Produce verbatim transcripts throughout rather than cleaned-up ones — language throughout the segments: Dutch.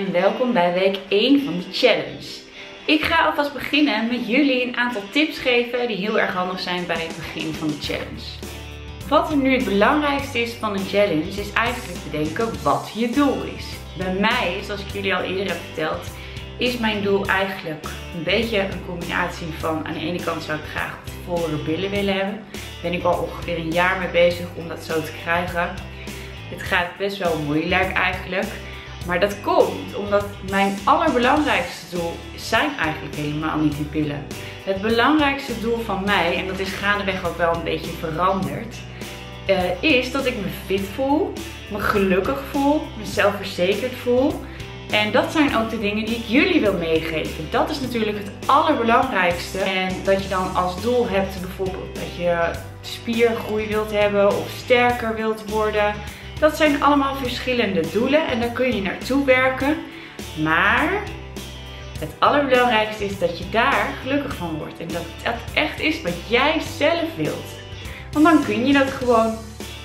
en welkom bij week één van de challenge. Ik ga alvast beginnen met jullie een aantal tips geven die heel erg handig zijn bij het begin van de challenge. Wat er nu het belangrijkste is van een challenge is eigenlijk bedenken wat je doel is. Bij mij, zoals ik jullie al eerder heb verteld, is mijn doel eigenlijk een beetje een combinatie van aan de ene kant zou ik graag vollere billen willen hebben. Daar ben ik al ongeveer een jaar mee bezig om dat zo te krijgen. Het gaat best wel moeilijk eigenlijk. Maar dat komt omdat mijn allerbelangrijkste doel zijn eigenlijk helemaal niet die pillen. Het belangrijkste doel van mij, en dat is gaandeweg ook wel een beetje veranderd, uh, is dat ik me fit voel, me gelukkig voel, me zelfverzekerd voel. En dat zijn ook de dingen die ik jullie wil meegeven. Dat is natuurlijk het allerbelangrijkste. En dat je dan als doel hebt bijvoorbeeld dat je spiergroei wilt hebben of sterker wilt worden. Dat zijn allemaal verschillende doelen en daar kun je naartoe werken. Maar het allerbelangrijkste is dat je daar gelukkig van wordt. En dat dat echt is wat jij zelf wilt. Want dan kun je dat gewoon.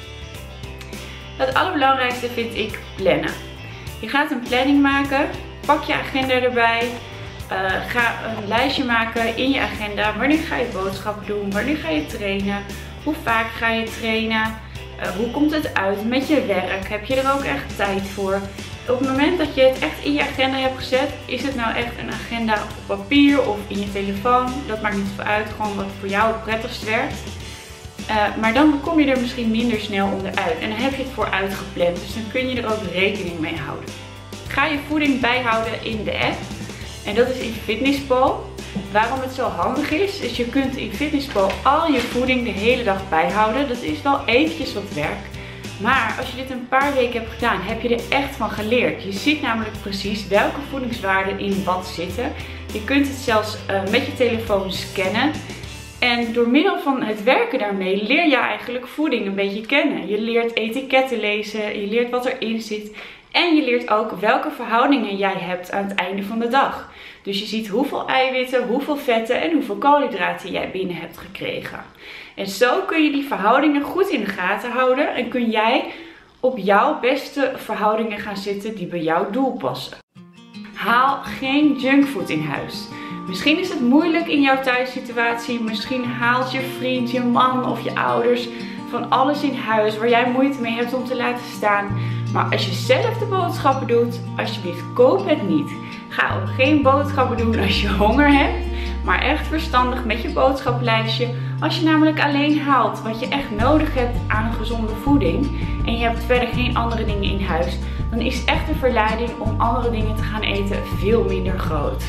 Het allerbelangrijkste vind ik plannen. Je gaat een planning maken. Pak je agenda erbij. Uh, ga een lijstje maken in je agenda. Wanneer ga je boodschappen doen? Wanneer ga je trainen? Hoe vaak ga je trainen? Uh, hoe komt het uit met je werk? Heb je er ook echt tijd voor? Op het moment dat je het echt in je agenda hebt gezet, is het nou echt een agenda op papier of in je telefoon? Dat maakt niet zoveel uit, gewoon wat voor jou het prettigst werkt. Uh, maar dan kom je er misschien minder snel onderuit. En dan heb je het voor uitgepland, dus dan kun je er ook rekening mee houden. Ga je voeding bijhouden in de app. En dat is in Fitnesspal. Waarom het zo handig is, is je kunt in Fitnesspal al je voeding de hele dag bijhouden. Dat is wel eventjes wat werk. Maar als je dit een paar weken hebt gedaan, heb je er echt van geleerd. Je ziet namelijk precies welke voedingswaarden in wat zitten. Je kunt het zelfs uh, met je telefoon scannen. En door middel van het werken daarmee leer je eigenlijk voeding een beetje kennen. Je leert etiketten lezen, je leert wat erin zit. En je leert ook welke verhoudingen jij hebt aan het einde van de dag. Dus je ziet hoeveel eiwitten, hoeveel vetten en hoeveel koolhydraten jij binnen hebt gekregen. En zo kun je die verhoudingen goed in de gaten houden. En kun jij op jouw beste verhoudingen gaan zitten die bij jouw doel passen. Haal geen junkfood in huis. Misschien is het moeilijk in jouw thuissituatie. Misschien haalt je vriend, je man of je ouders van alles in huis waar jij moeite mee hebt om te laten staan. Maar als je zelf de boodschappen doet, alsjeblieft koop het niet. Ga ook geen boodschappen doen als je honger hebt. Maar echt verstandig met je boodschappenlijstje. Als je namelijk alleen haalt wat je echt nodig hebt aan gezonde voeding. En je hebt verder geen andere dingen in huis. Dan is echt de verleiding om andere dingen te gaan eten veel minder groot.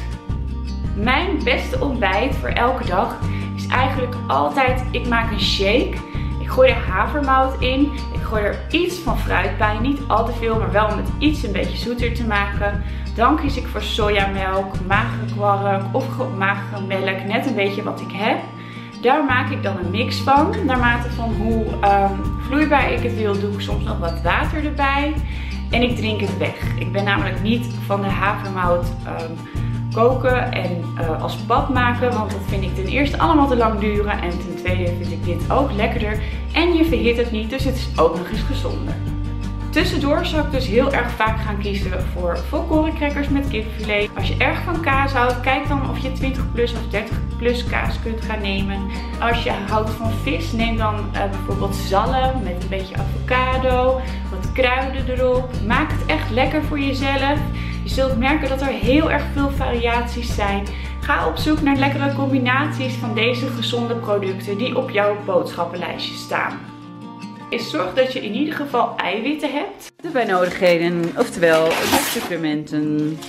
Mijn beste ontbijt voor elke dag is eigenlijk altijd, ik maak een shake. Ik gooi er havermout in. Ik gooi er iets van fruit bij. Niet al te veel, maar wel om het iets een beetje zoeter te maken. Dan kies ik voor sojamelk, magere kwark of magere melk. Net een beetje wat ik heb. Daar maak ik dan een mix van. Naarmate van hoe um, vloeibaar ik het wil, doe ik soms nog wat water erbij. En ik drink het weg. Ik ben namelijk niet van de havermout um, koken en uh, als pap maken. Want dat vind ik ten eerste allemaal te lang duren. En ten tweede vind ik dit ook lekkerder. En je verhit het niet, dus het is ook nog eens gezonder. Tussendoor zou ik dus heel erg vaak gaan kiezen voor volkorencrackers met kipfilet. Als je erg van kaas houdt, kijk dan of je twintig plus of dertig plus kaas kunt gaan nemen. Als je houdt van vis, neem dan uh, bijvoorbeeld zalm met een beetje avocado, wat kruiden erop. Maak het echt lekker voor jezelf. Je zult merken dat er heel erg veel variaties zijn. Ga op zoek naar lekkere combinaties van deze gezonde producten die op jouw boodschappenlijstje staan. Is zorg dat je in ieder geval eiwitten hebt. De bijnodigheden, oftewel de supplementen.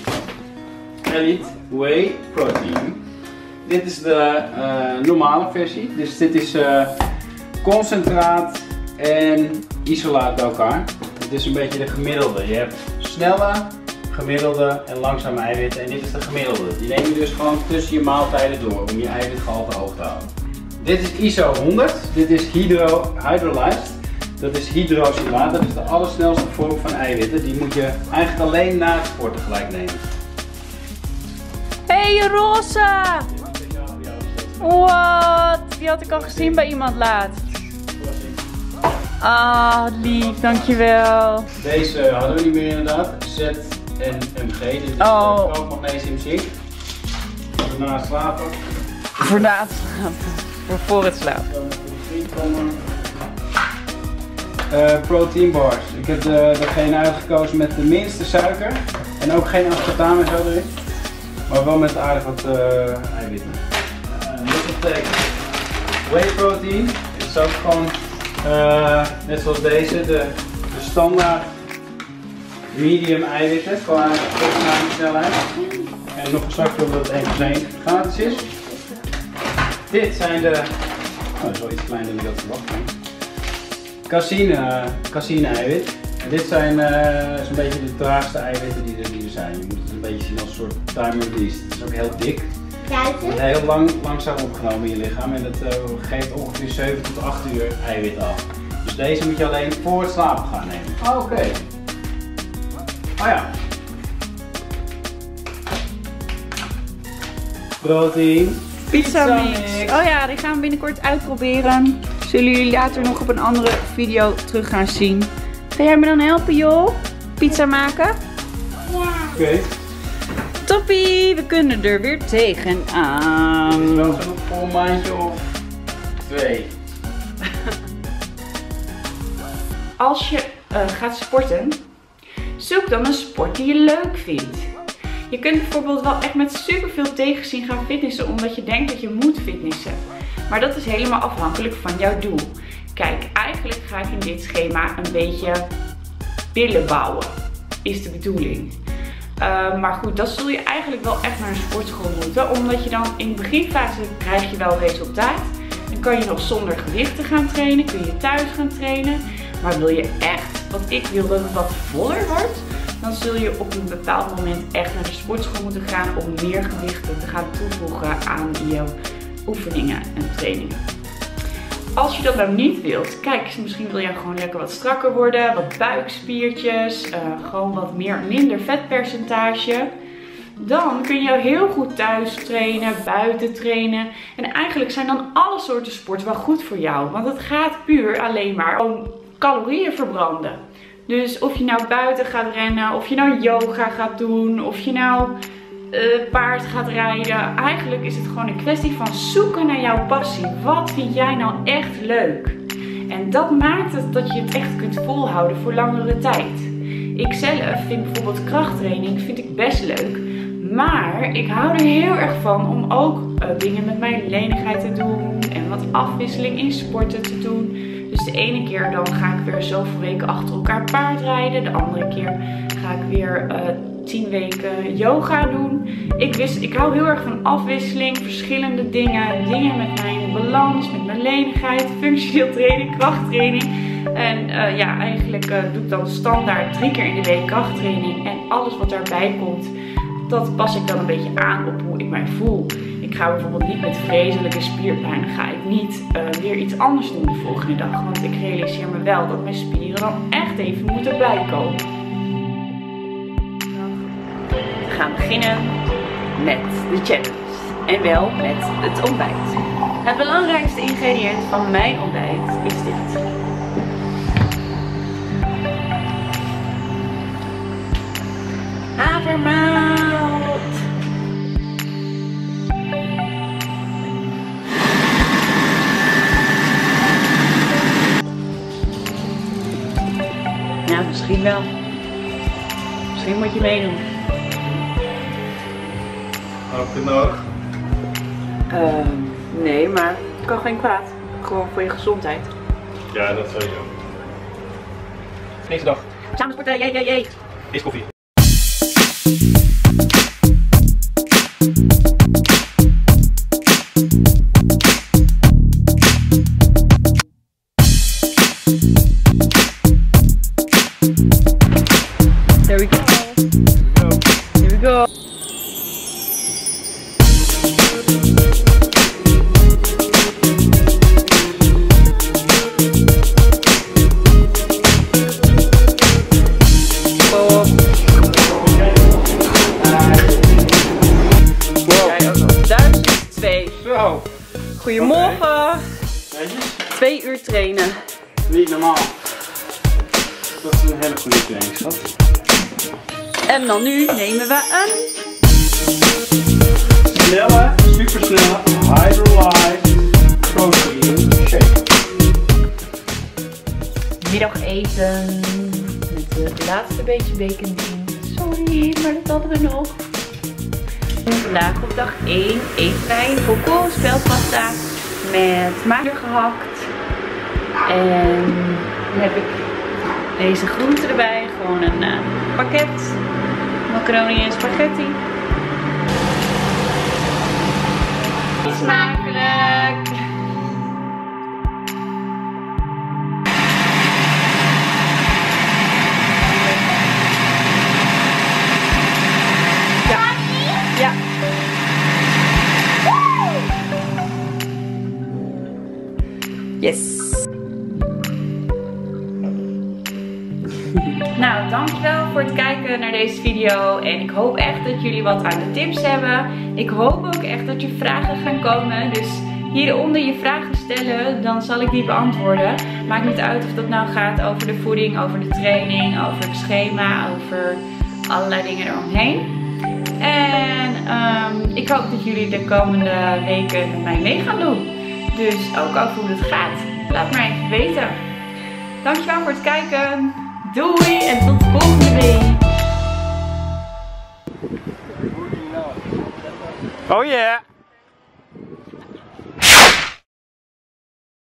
Elite Whey Protein. Dit is de uh, normale versie. Dus dit is uh, concentraat en isolaat bij elkaar. Het is een beetje de gemiddelde. Je hebt snelle, gemiddelde en langzame eiwitten. En dit is de gemiddelde. Die neem je dus gewoon tussen je maaltijden door om je eiwitgehalte hoog te houden. Dit is I S O honderd, dit is hydro, hydrolyzed, dat is hydrosylaat, dat is de allersnelste vorm van eiwitten. Die moet je eigenlijk alleen na het sporten gelijk nemen. Hey, roze! Wat? Die had ik al gezien bij iemand laatst. Ah, lief, dankjewel. Deze hadden we niet meer inderdaad. Z en M G. Dit is oh. ook magnesium zink. Voor na het slapen. Voor na het slapen. Voor voor het slapen. Uh, protein bars. Ik heb de, degene uitgekozen met de minste suiker. En ook geen aspartame en zo erin. Maar wel met aardig wat uh, eiwitten. Uh, dit betekent whey protein. Dit is ook gewoon uh, net zoals deze. De, de standaard medium eiwitten. Qua snelheid. En nog een zakje omdat het één voor één gratis is. Dit zijn de... Oh, dat is wel iets kleiner dan ik had verwacht. Caseïne, caseïne eiwit. En dit zijn uh, zo'n beetje de traagste eiwitten die er, die er zijn. Je moet het een beetje zien als een soort timer beast. Het is ook heel dik. Het wordt heel lang, langzaam opgenomen in je lichaam en dat uh, geeft ongeveer zeven tot acht uur eiwit af. Dus deze moet je alleen voor het slapen gaan nemen. Oh, oké. Okay. Oh ja. Protein. Pizza mix. Oh ja, die gaan we binnenkort uitproberen. Zullen jullie later nog op een andere video terug gaan zien. Ga jij me dan helpen, joh? Pizza maken? Ja. Oké. Okay. Toppie, we kunnen er weer tegenaan. Dit is wel zo'n vol maandje of twee. Als je uh, gaat sporten, zoek dan een sport die je leuk vindt. Je kunt bijvoorbeeld wel echt met superveel tegenzin gaan fitnessen omdat je denkt dat je moet fitnessen. Maar dat is helemaal afhankelijk van jouw doel. Kijk, eigenlijk ga ik in dit schema een beetje billen bouwen, is de bedoeling. Uh, maar goed, dat zul je eigenlijk wel echt naar een sportschool moeten. Omdat je dan in de beginfase krijg je wel resultaat. Dan kan je nog zonder gewichten gaan trainen, kun je thuis gaan trainen. Maar wil je echt, wat ik wil, dat het wat voller wordt, dan zul je op een bepaald moment echt naar de sportschool moeten gaan om meer gewichten te gaan toevoegen aan je oefeningen en trainingen. Als je dat nou niet wilt, kijk, misschien wil je gewoon lekker wat strakker worden, wat buikspiertjes, uh, gewoon wat meer, minder vetpercentage. Dan kun je heel goed thuis trainen, buiten trainen. En eigenlijk zijn dan alle soorten sport wel goed voor jou. Want het gaat puur alleen maar om calorieën verbranden. Dus of je nou buiten gaat rennen, of je nou yoga gaat doen, of je nou uh, paard gaat rijden. Eigenlijk is het gewoon een kwestie van zoeken naar jouw passie. Wat vind jij nou echt leuk? En dat maakt het dat je het echt kunt volhouden voor langere tijd. Ik zelf vind bijvoorbeeld krachttraining vind ik best leuk. Maar ik hou er heel erg van om ook uh, dingen met mijn lenigheid te doen. En wat afwisseling in sporten te doen. Dus de ene keer dan ga ik weer zoveel weken achter elkaar paardrijden. De andere keer ga ik weer uh, tien weken yoga doen. Ik, wist, ik hou heel erg van afwisseling, verschillende dingen. Dingen met mijn balans, met mijn lenigheid, functioneel training, krachttraining. En uh, ja, eigenlijk uh, doe ik dan standaard drie keer in de week krachttraining. En alles wat daarbij komt, dat pas ik dan een beetje aan op hoe ik mij voel. Ik ga bijvoorbeeld niet met vreselijke spierpijn, dan ga ik niet uh, weer iets anders doen de volgende dag. Want ik realiseer me wel dat mijn spieren dan echt even moeten bijkomen. We gaan beginnen met de challenge. En wel met het ontbijt. Het belangrijkste ingrediënt van mijn ontbijt is dit. Havermout. Ja, misschien wel. Misschien moet je meedoen. Heb je het nodig? Uh, nee, maar het kan geen kwaad. Gewoon voor je gezondheid. Ja, dat sowieso. Deze dag. Samen sporten, jee, jee, jee. Is koffie. There we go. Here we go. duizend twee. Zo. Goedemorgen. Okay. Twee uur trainen. Niet normaal. Dat is een hele goede training, schat. En dan nu nemen we een snelle, supersnelle Hydrolyte protein shake. Middageten met de laatste beetje bacon in. Sorry, maar dat hadden we nog. En vandaag op dag één eten wij volkoren speldpasta met mager gehakt. En dan heb ik deze groenten erbij. Gewoon een uh, pakket macaroni en spaghetti. Smakelijk! Ja. Ja. Yes. Nou, dankjewel voor het kijken naar deze video. En ik hoop echt dat jullie wat aan de tips hebben. Ik hoop ook echt dat je vragen gaan komen. Dus hieronder je vragen stellen, dan zal ik die beantwoorden. Maakt niet uit of dat nou gaat over de voeding, over de training, over het schema, over allerlei dingen eromheen. En um, ik hoop dat jullie de komende weken met mij mee gaan doen. Dus ook over hoe het gaat. Laat maar even weten. Dankjewel voor het kijken. Doei en tot de volgende week. Oh yeah!